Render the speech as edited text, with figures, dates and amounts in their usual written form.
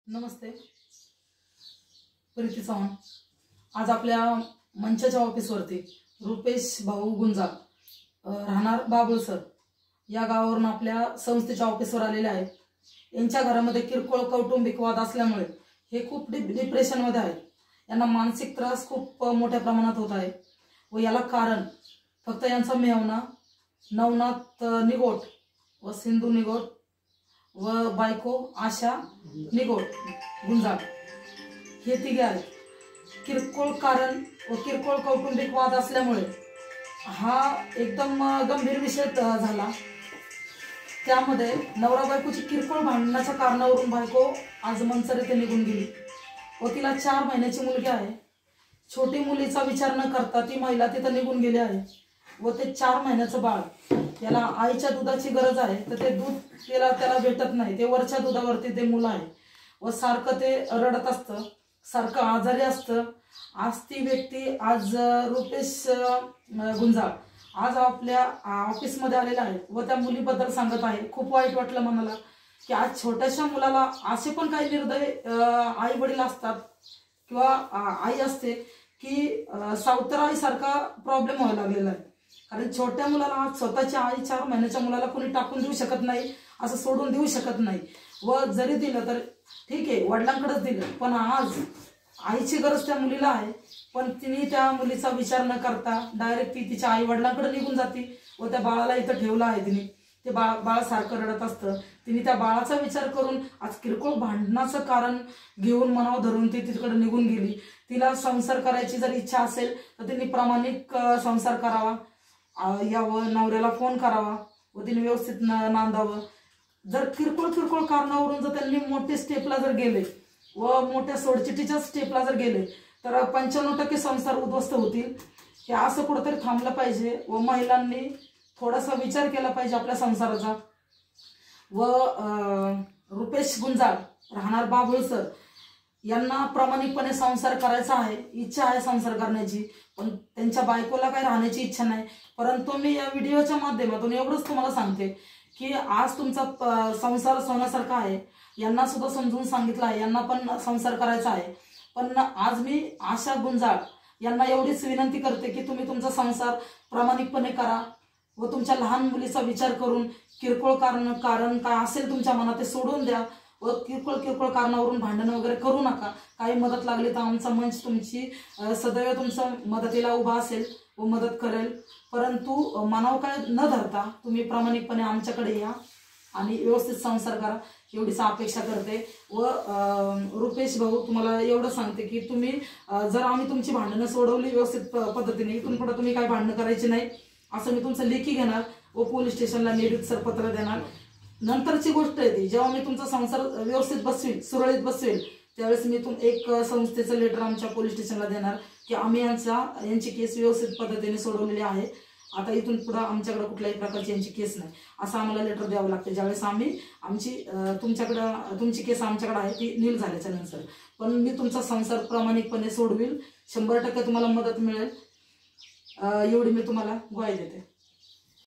नमस्ते, प्रीती चव्हाण। आज आपल्या मंचाच्या ऑफिसवरती रुपेश भाऊ गुंजाळ राहणार बाबुळसर या गावावरून आपल्या संस्थेच्या ऑफिसवर आलेले आहेत। यांच्या घरामध्ये किरकोळ कौटुंबिक वाद असल्यामुळे हे खूप डिप्रेशन मध्ये आहेत। यांना मानसिक त्रास खूप मोठ्या प्रमाणात होत आहे व याला कारण फक्त यांचा मेहुणा नवनाथ निगोट व सिंधू निगोट व बायको आशा निगोट गुंजाळ हे तिघे आहेत। किरकोळ कारण व किरकोळ कौटुंबिक वाद असल्यामुळे हा एकदम गंभीर विषय झाला। त्यामध्ये नवरा बायकोची किरकोळ भांडणाच्या कारणावरून बायको आज मंचर येथे निघून गेली व तिला 4 महिन्याची मुलगी आहे। छोटी मुलीचा विचार न करता ती महिला तिथे निघून गेली आहे व ते 4 महिन्याचं बाळ, त्याला आईच्या दुधाची गरज आहे तर ते दूध त्याला भेटत नाही। ते वरच्या दुधावरती ते मुलं आहे व सारखं ते रडत असतं, सारखं आजारी असतं। आज ती व्यक्ती आज रुपेश गुंजाळ आज आपल्या ऑफिसमध्ये आलेला आहे व त्या मुलीबद्दल सांगत आहे। खूप वाईट वाटलं मनाला की आज छोट्याशा मुलाला असे पण काही निर्दय आई वडील असतात किंवा आई असते की सावतराईसारखा प्रॉब्लेम व्हायला लागलेला आहे। कारण छोट्या मुलाला आज स्वतःची आई 4 महिन्याच्या मुलाला कोणी टाकून देऊ शकत नाही, असं सोडून देऊ शकत नाही व जरी दिलं तर ठीक आहे वडिलांकडेच दिलं, पण आज आईची गरज त्या मुलीला आहे। पण तिने त्या मुलीचा विचार न करता डायरेक्ट ती तिच्या आई वडिलांकडे निघून जाते व त्या बाळाला इथं ठेवलं आहे तिने। ते बाळ सारखं रडत असतं। तिने त्या बाळाचा विचार करून आज किरकोळ भांडणाचं कारण घेऊन मनावर धरून ती तिकडे निघून गेली। तिला संसार करायची जर इच्छा असेल तर तिने प्रामाणिक संसार करावा, यावं, नवऱ्याला फोन करावा व तिने व्यवस्थित नांदावं। जर किरकोळ कारणावरून जर त्यांनी मोठे स्टेपला जर गेले व मोठ्या सोडचिटीच्या स्टेपला जर गेले तर 95% संसार उद्ध्वस्त होतील। हे असं कुठेतरी थांबलं पाहिजे व महिलांनी थोडासा विचार केला पाहिजे आपल्या संसाराचा। व रुपेश गुंजाळ राहणार बाबुळसर यांना प्रामाणिकपणे संसार करायचा आहे, इच्छा आहे संसार करण्याची, पण त्यांच्या बायकोला काही राहण्याची इच्छा नाही। परंतु मी या व्हिडिओच्या माध्यमातून एवढंच तुम्हाला सांगते की आज तुमचा संसार सोन्यासारखा आहे। यांना सुद्धा समजून सांगितलं आहे, यांना पण संसार करायचा आहे। पण आज मी आशा गुंजाळ यांना एवढीच विनंती करते की तुम्ही तुमचा संसार प्रामाणिकपणे करा व तुमच्या लहान मुलीचा विचार करून किरकोळ कारण काय असेल तुमच्या मनात ते सोडून द्या व किरकोळ कारणावरून भांडण वगैरे करू नका। काही मदत लागली तर आमचा मंच तुमची सदैव तुमच्या मदतीला उभा असेल व मदत करेल। परंतु मनावर काय न धरता तुम्ही प्रामाणिकपणे आमच्याकडे या आणि व्यवस्थित संसार करा एवढीच अपेक्षा करते। व रुपेश भाऊ तुम्हाला एवढं सांगते की तुम्ही जर आम्ही तुमची भांडणं सोडवली व्यवस्थित पद्धतीने इथून पुढे तुम्ही काही भांडणं करायची नाही असं मी तुमचं लेखी घेणार व पोलीस स्टेशनला निरीक्षर पत्र देणार। नंतरची गोष्ट आहे ती जेव्हा मी तुमचा संसार व्यवस्थित बसवेल, सुरळीत बसवेल, त्यावेळेस मी एक संस्थेचं लेटर आमच्या पोलीस स्टेशनला देणार की आम्ही यांची केस व्यवस्थित पद्धतीने सोडवलेली आहे, आता इथून पुढे आमच्याकडे कुठल्याही प्रकारची यांची केस नाही असं आम्हाला लेटर द्यावं लागतं ज्यावेळेस आम्ही तुमची केस आमच्याकडे आहे ती नील झाल्याच्या नंतर। पण मी तुमचा संसार प्रामाणिकपणे सोडवेल, 100% तुम्हाला मदत मिळेल एवढी मी तुम्हाला ग्वाही देते।